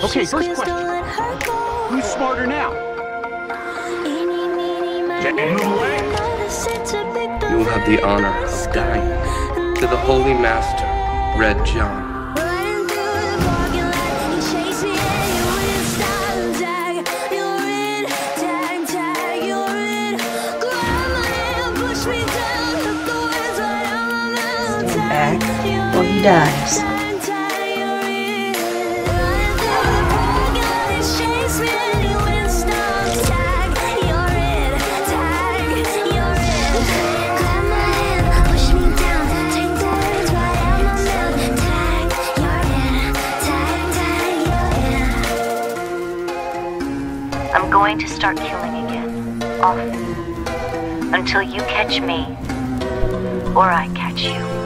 Okay, first question. Who's smarter now? You will have the honor of dying to the Holy Master, Red John. Stand back or he dies. I'm going to start killing again, often, until you catch me, or I catch you.